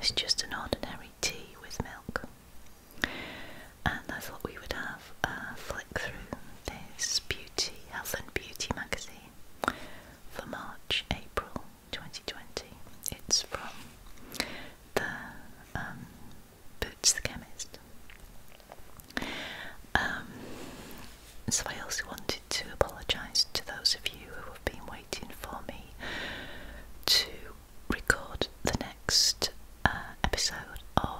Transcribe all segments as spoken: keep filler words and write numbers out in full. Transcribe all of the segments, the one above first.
is just an ordinary tea with milk. And I thought we would have a flick through this beauty, health and beauty magazine for March, April twenty twenty. It's from the um, Boots the Chemist. Um, so I also wanted to apologise to those of you who have been waiting for me to record the next uh, episode of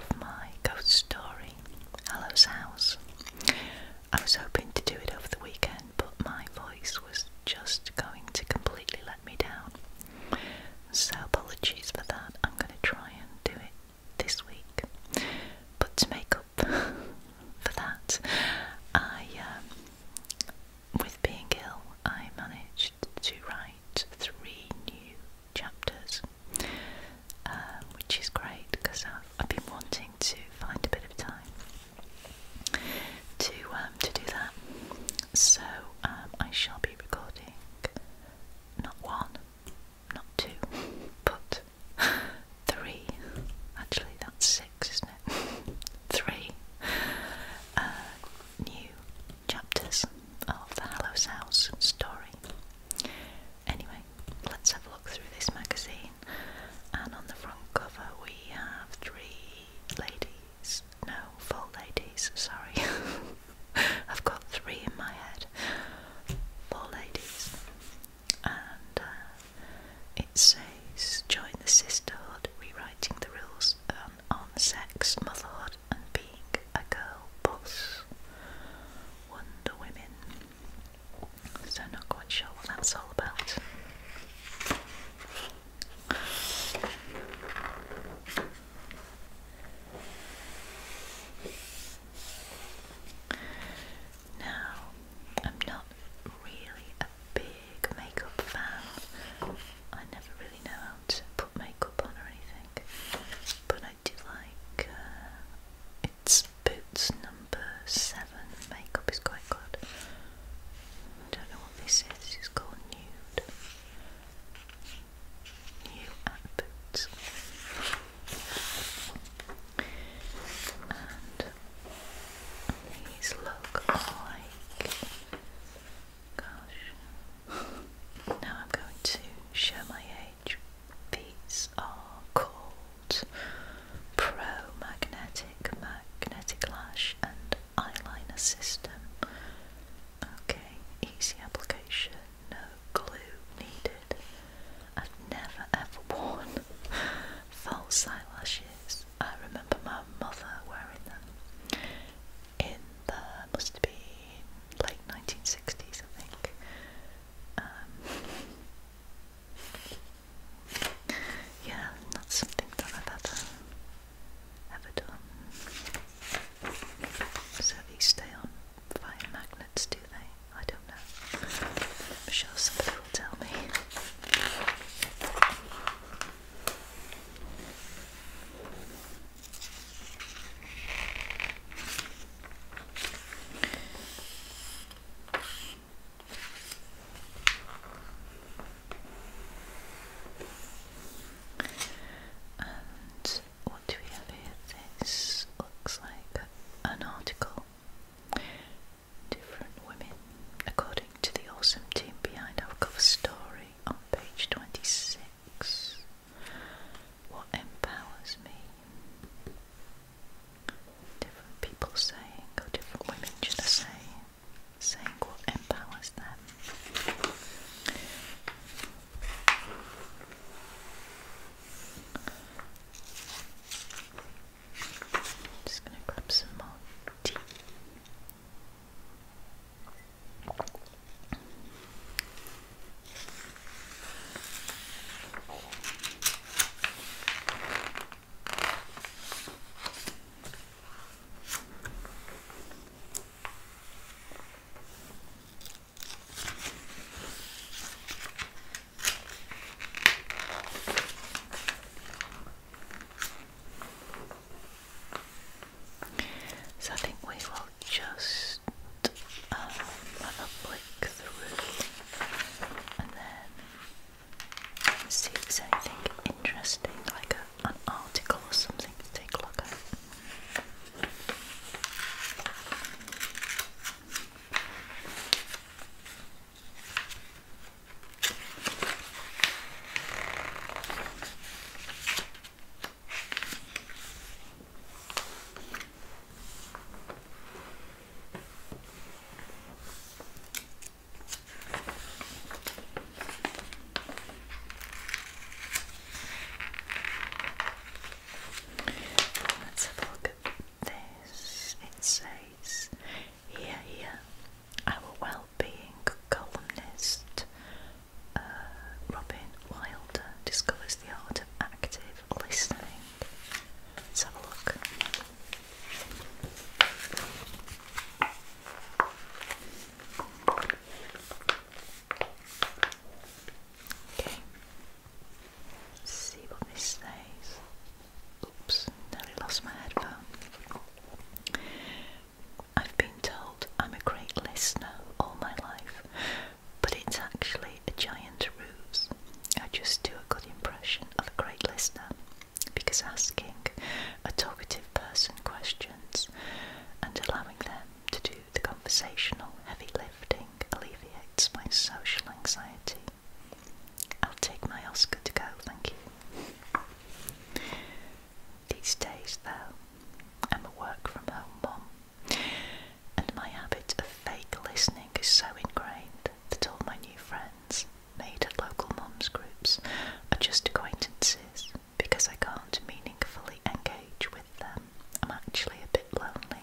is asking a talkative person questions and allowing them to do the conversational heavy lifting alleviates my social anxiety. I'll take my Oscar to go, thank you. These days, though, I'm a work from home mum, and my habit of fake listening is so ingrained that all my new friends, made at local mums groups, are just acquaintances because I can't meaningfully engage with them. I'm actually a bit lonely.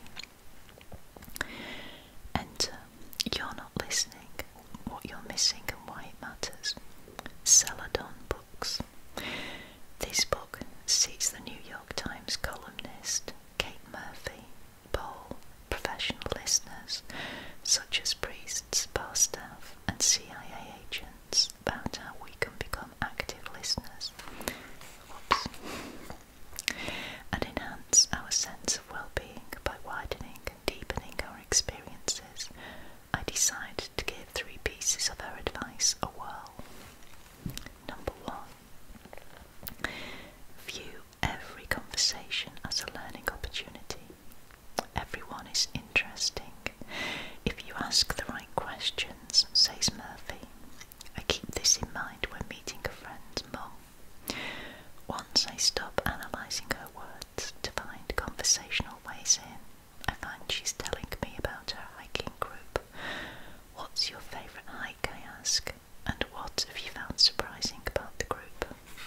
Enter You're Not Listening, What You're Missing and Why It Matters. Celadon Books. This book sees the New York Times columnist Kate Murphy poll professional listeners such as priests, bar staff and C I A agents about how we can become active listeners. Whoops. And enhance our sense of well-being by widening and deepening our experiences. I decided to give three pieces of her advice a whirl. Number one, view every conversation as a learning opportunity. Everyone is interesting if you ask the right questions, says Murphy. I keep this in mind when meeting a friend's mum. Once I stop analysing her words to find conversational ways in, I find she's telling me about her hiking group. What's your favourite hike, I ask, and what have you found surprising about the group?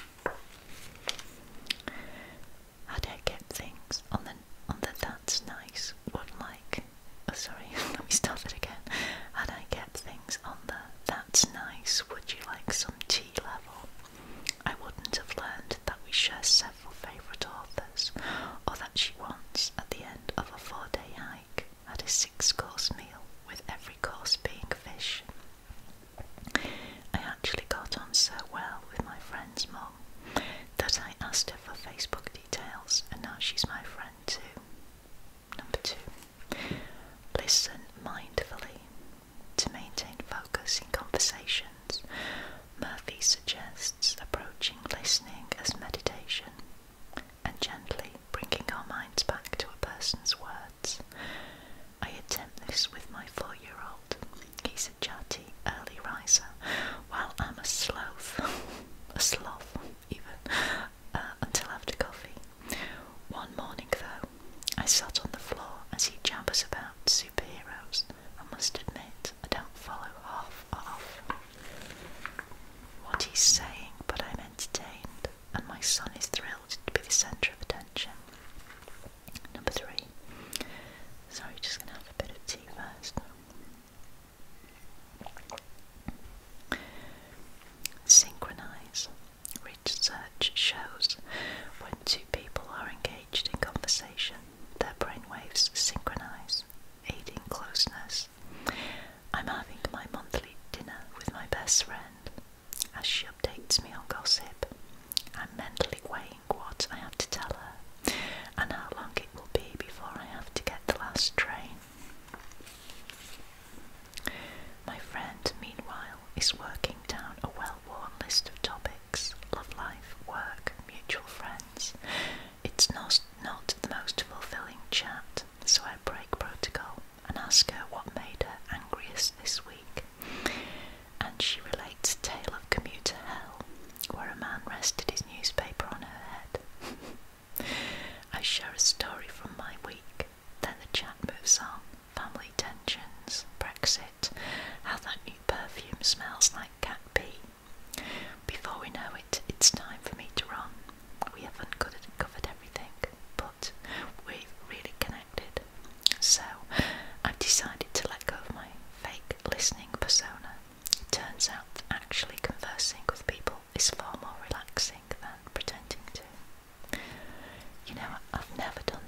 How do I get things on the on the that's nice would like oh sorry, let me start it again. How do I get things on the that's nice would you like some tea level? I wouldn't have learned that we share several favourite authors, or that she once, at the end of a four-day hike, had a six-course meal with every course being fish. I actually got on so well with my friend's mum that I asked her for Facebook details, and now she's my friend too. Number two, listen mindfully. To maintain focus in conversations, Murphy suggests approaching listening as meditation and gently bringing our minds back to a person's words. I attempt this with my four-year-old. He's a chatty early riser, while I'm a sloth, a sloth even, uh, until after coffee. One morning though, I sat on the floor as he jabbers about superheroes. I must admit, I don't follow half off what he's saying, but I'm entertained, and my son is thrilled to be the centre of attention. Number three. Sorry, just gonna have a bit of tea first. Synchronize. Research shows when two people are engaged in conversation, their brainwaves synchronize, aiding closeness. I'm having my monthly dinner with my best friend. As she updates me on gossip, I'm mentally weighing what I have to tell her and how long it will be before I have to get the last train. My friend, meanwhile, is working down a well-worn list of topics: love life, work, mutual friends. It's not, not the most fulfilling chat, so I break protocol and ask her what made her angriest this week. And she relates a tale of commuter hell, where a man rested his newspaper on her head. I share a story from my week, then the chat moves on. Family tensions, Brexit, how that new perfume smells like cat pee. Before we know it, it's time for me to run. We haven't covered everything, but we've really connected. So I've decided to let go of my fake listening persona. It turns out that actually conversing with people is far more relaxing than pretending to. You know, I've never done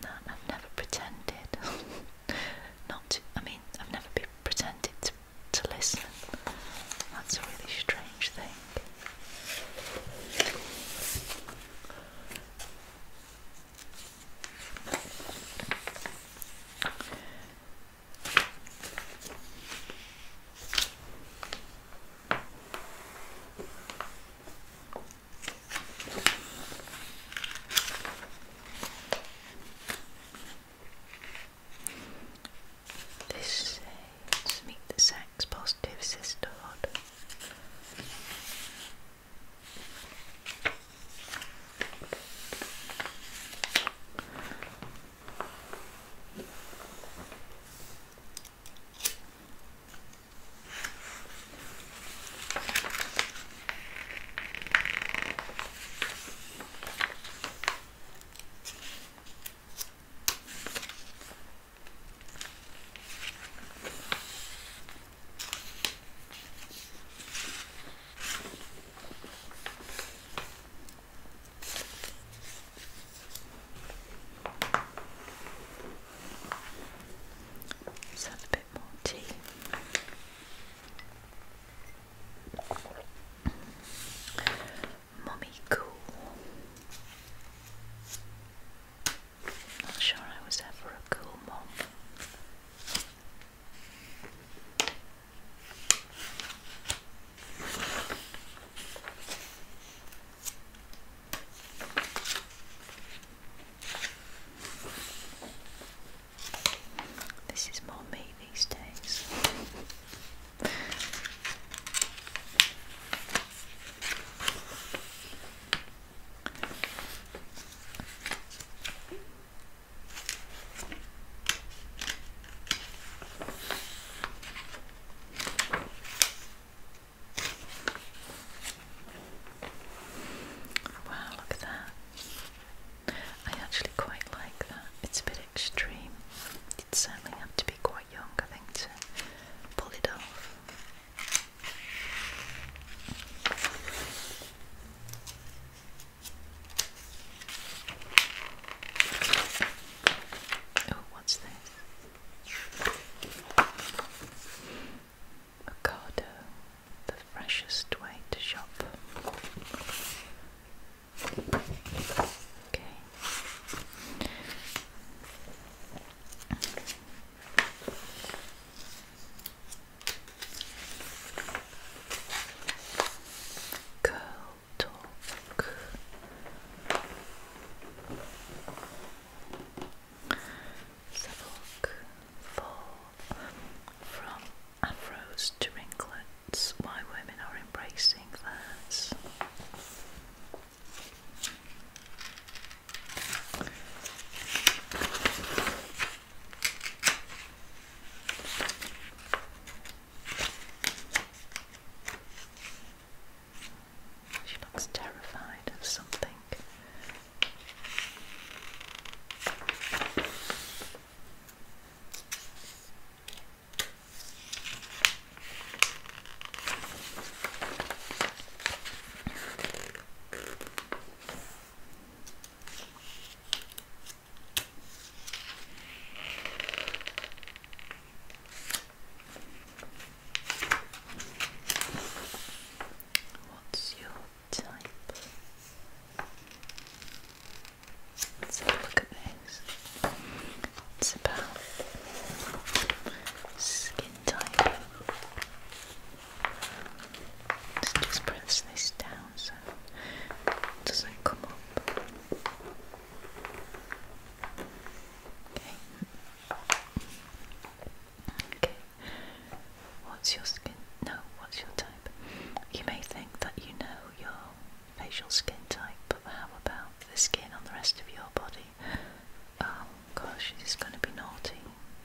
skin type, but how about the skin on the rest of your body? Oh gosh, this is going to be naughty.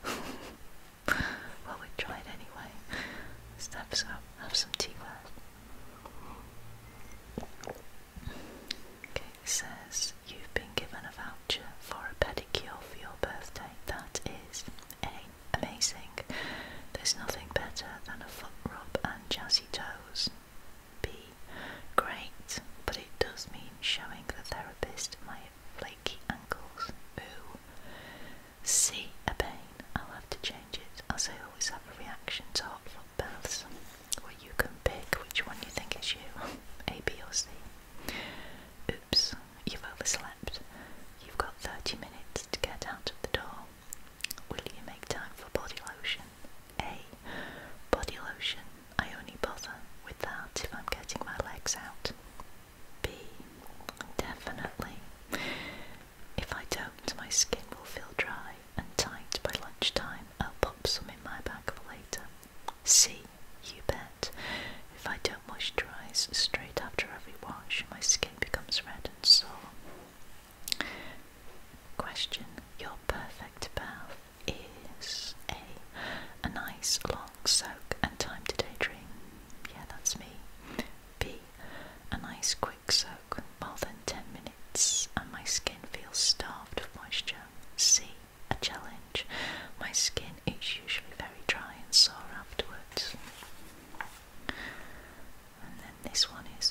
Well, we tried anyway. Let's have some, have some tea first. Okay, it says you've been given a voucher for a pedicure for your birthday. That is A. Amazing. There's nothing better than a foot rub and jazzy toes. B. Great, but it does mean showing the therapist my flaky ankles. Ooh. C. A pain. I'll have to change it, as I always have a reaction to hot foot baths, where you can pick which one you think is you, A, B or C. Oops, you've overslept. You've got thirty minutes to get out of the door. Will you make time for body lotion? A. Body lotion. I only bother with that if I'm getting my legs out. B. Definitely. If I don't, my skin will feel dry and tight by lunchtime. I'll pop some in my bag for later. C. You bet. If I don't moisturise straight after every wash, my skin becomes red and sore. Question. Your perfect bath is A. A nice long soak and time to daydream. Yeah, that's me. B. A nice quick soak, more than ten minutes, and my skin feels starved of moisture. C. A challenge. My skin is usually very dry and sore afterwards. And then this one is,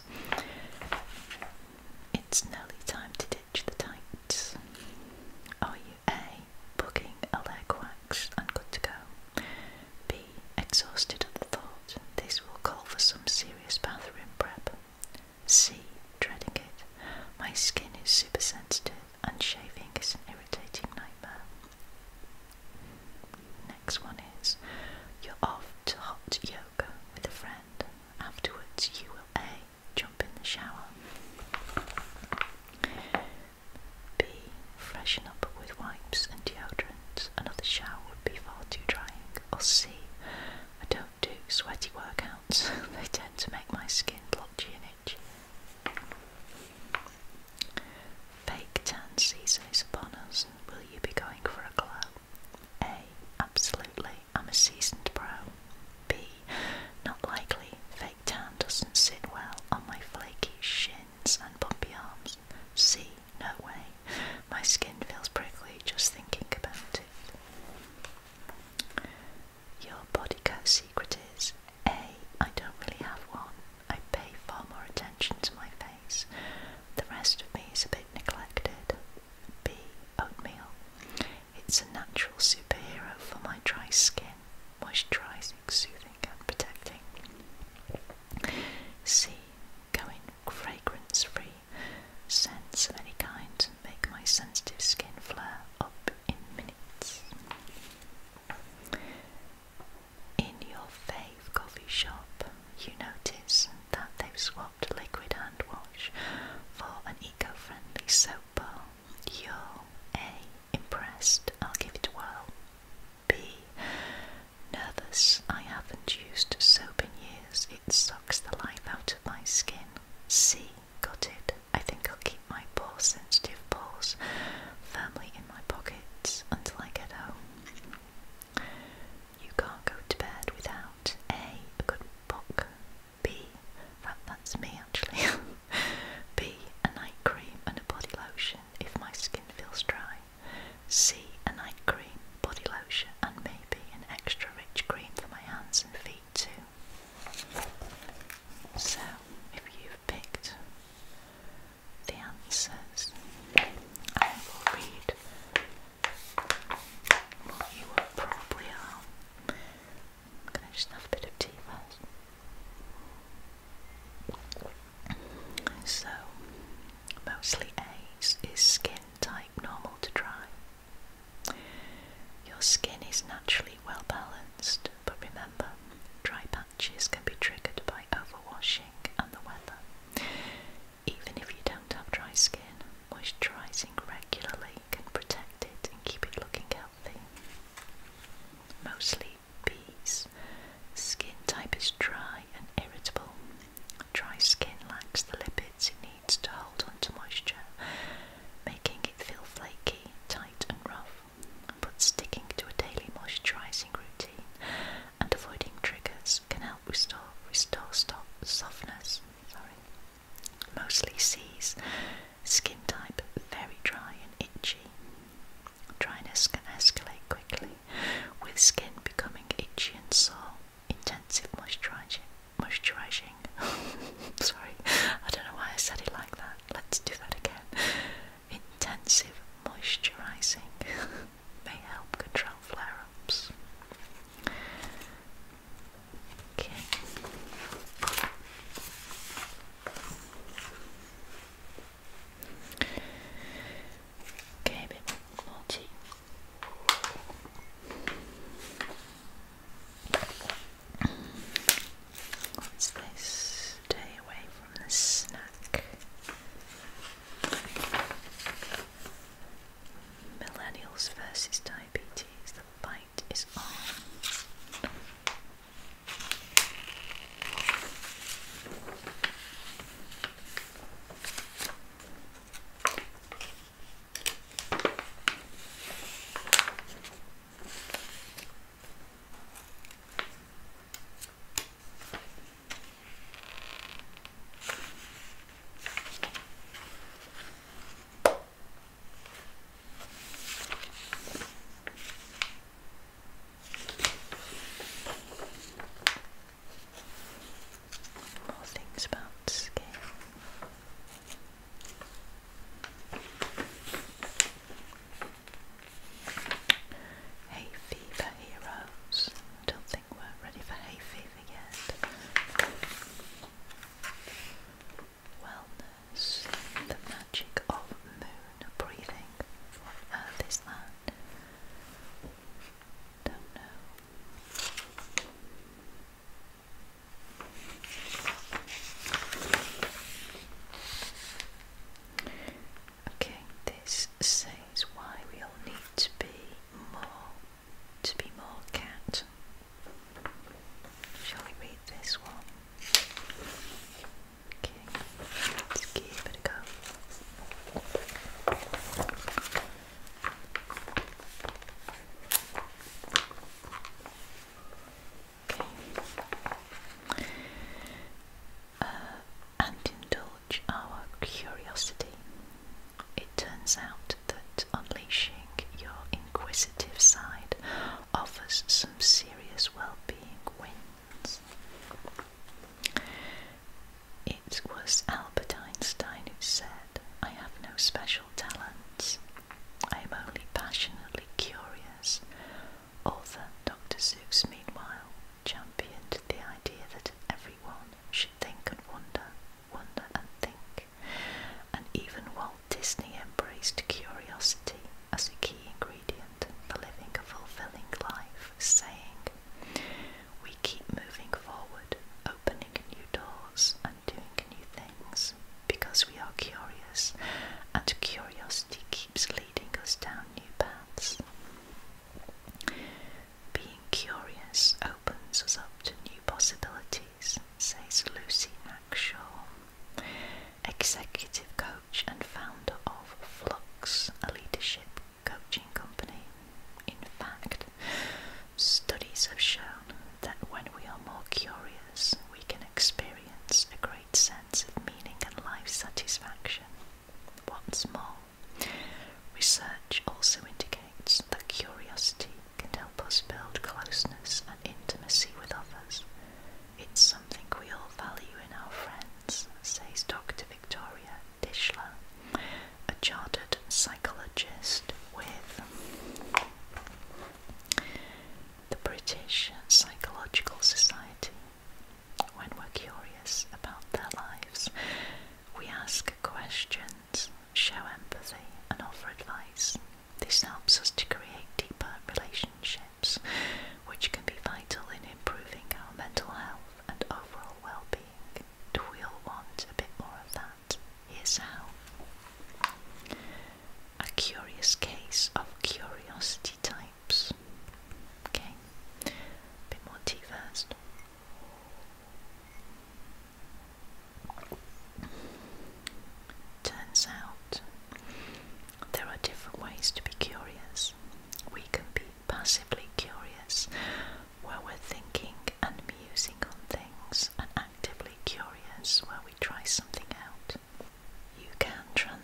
it's nearly time to ditch the tights. Are you A. booking a leg wax and good to go? B. Exhausted at the thought this will call for some serious bathroom prep? C. Dreading it. My skin is super sensitive and shaving is an irritating nightmare. Next one is, you're off to hot yoga with a friend. Afterwards you will A. Jump in the shower. B. Freshen up with wipes and deodorant. Another shower would be far too drying. Or C. I don't do sweaty workouts. They tend to make my skin blotchy and itchy. Fake tan season is upon us. Will you be going for a glow? A. Absolutely. I'm a seasoned pro. B. Not likely. Fake tan doesn't sit well on my flaky shins and bumpy arms. C. No way. My skin feels prickly just thinking about it. Your body care secret is A. I don't really have one. I pay far more attention to my face. The rest of me is a bit neglected. B. Oatmeal. It's a natural superhero for my dry skin, moisturising, soothing and protecting. C. Going fragrance-free. Scents of any kind make my sensitive skin flare up in minutes. In your fave coffee shop, you notice that they've swapped liquid hand wash for an eco-friendly soap bar. You're A. Impressed. I'll give it a whirl. B. Nervous. I haven't used soap in years. It sucks the life out of my skin. C. Got it. I think I'll keep my pore sensitive paws firmly in my pockets until I get home. You can't go to bed without A. A good book. B. That, that's me actually. B. A night cream and a body lotion if my skin feels dry. C. A night cream, body lotion and maybe an extra rich cream for my hands and feet too. So, if you've picked the answers, I will read what you would probably are. I'm going to just have a bit of tea first. So, mostly A's is skin type normal to dry. Your skin is naturally well balanced, but remember, dry patches can be triggered by overwashing and the weather. Even if you don't have dry skin, moisturising regularly can protect it and keep it looking healthy. Mostly B's. Skin type is dry and irritable. Dry skin lacks the lipids it needs to hold skin type very dry and itchy. Dryness can escalate quickly, with skin becoming itchy and sore. Intensive moisturizing. Moisturizing. Sorry, I don't know why I said it like that. Let's do that again. Intensive moisturizing may help control flare-ups. Okay.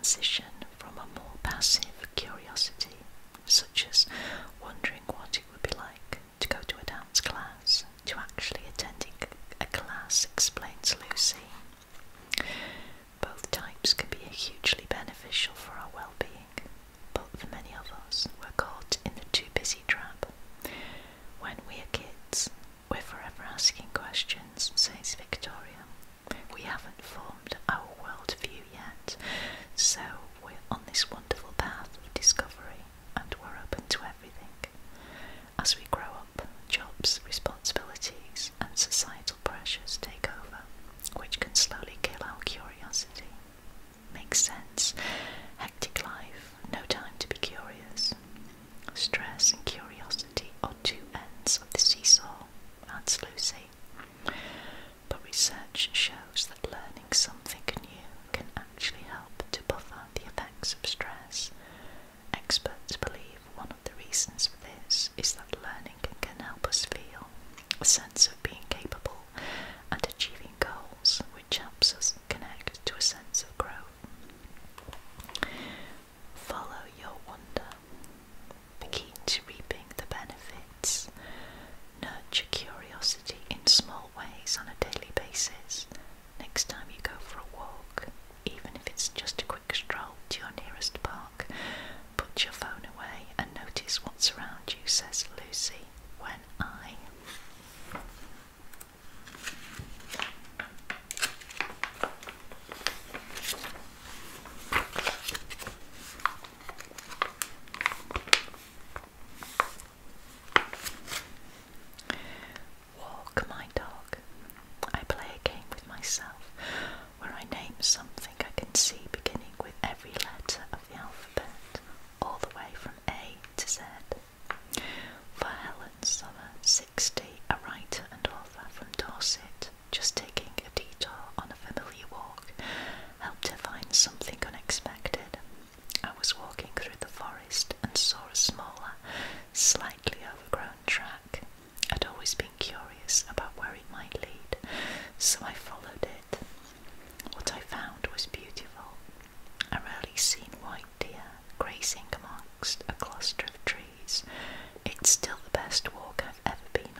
transition from a more passive curiosity, such as wondering what it would be like to go to a dance class, to actually attending a class, explains Lucy. Both types can be hugely beneficial for our well-being, but for many of us, we're caught in the too busy trap. When we are kids, we're forever asking questions, says Victoria. We haven't formed our worldview yet, so we're on this wonderful path of discovery, and we're open to everything. As we grow up, jobs, responsibilities, and societal pressures take over, which can slowly kill our curiosity. Makes sense. Hectic life, no time to be curious. Stress and curiosity are two ends of the seesaw, adds Lucy. But research shows that learning something new can actually help to buffer the effects of stress. Experts believe one of the reasons for this is that learning can help us feel a sense of being capable and achieving goals, which helps us connect to a sense of growth. Follow your wonder. The key to reaping the benefits. Nurture curiosity in small ways on a daily basis. Next time you go for a walk, even if it's just a quick stroll to your nearest park, put your phone away and notice what's around you, says Lucy, when I... Walk my dog. I play a game with myself where I name something I can see beginning with every letter of the alphabet, all the way from A to Z. For Helen Summer, sixty, a writer and author from Dorset, just taking a detour on a familiar walk helped her find something unexpected. I was walking through the forest and saw a smaller, slightly overgrown track. I'd always been curious about where it might lead, so I followed it. What I found was beautiful. A rarely seen white deer grazing amongst a cluster of trees. It's still the best walk I've ever been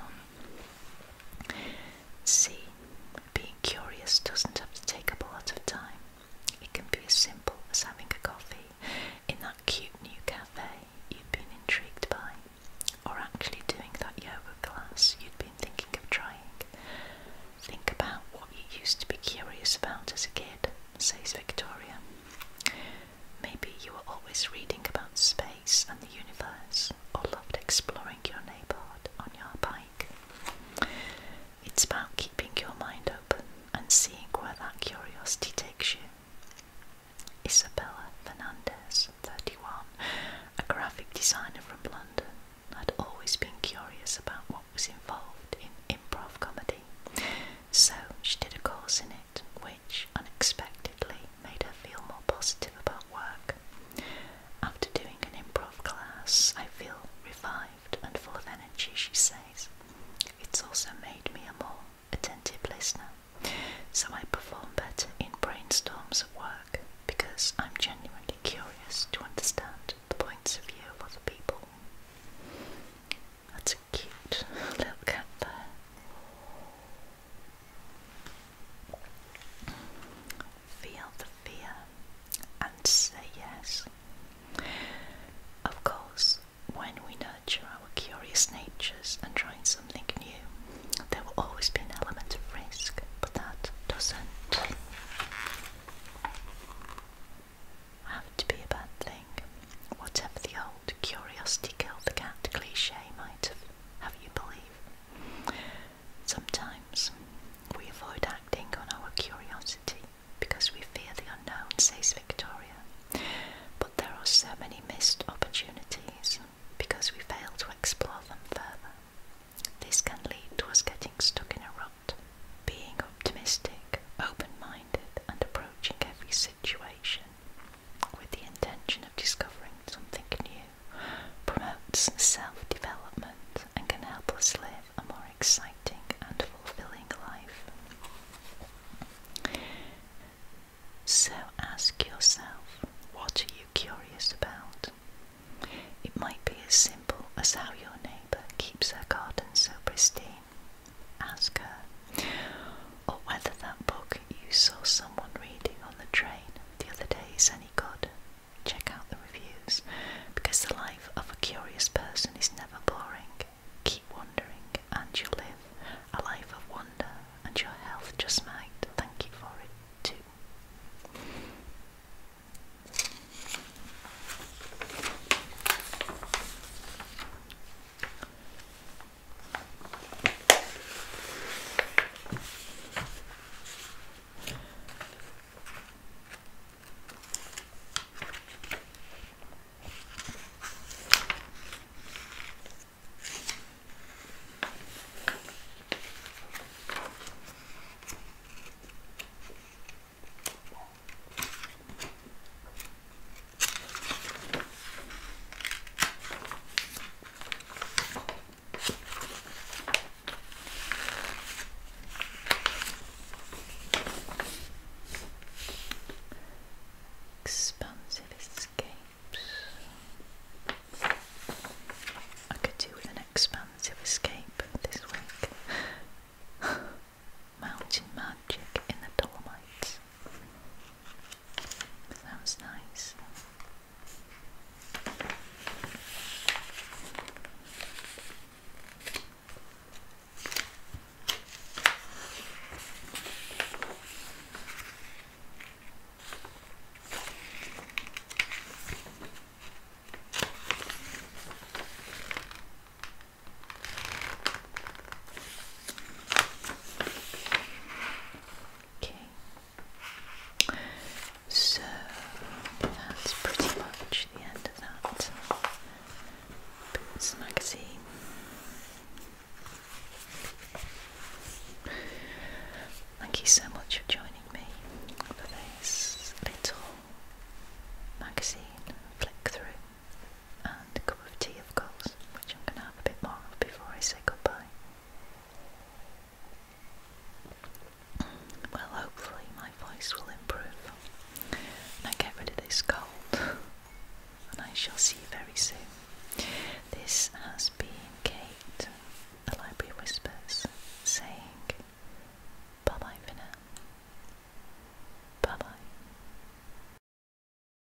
on. See, being curious doesn't have to take up a lot of time. It can be as simple as having a coffee in that cute new cafe you've been intrigued by, or actually doing that yoga class you'd been thinking of trying. Think about what you used to be curious about as a kid, says Victoria. Maybe you were always reading about space and the universe, or loved exploring your neighbourhood on your bike. It's about keeping your mind open and seeing where that curiosity takes you. Isabella Fernandez, thirty-one, a graphic designer from London, had always been curious about what was involved in improv comedy, so she did a course in it, which unexpectedly made her feel more positive about work. After doing an improv class, I feel revived and full of energy, she says. It's also made me a more attentive listener, so I perform better in brainstorms at work because I'm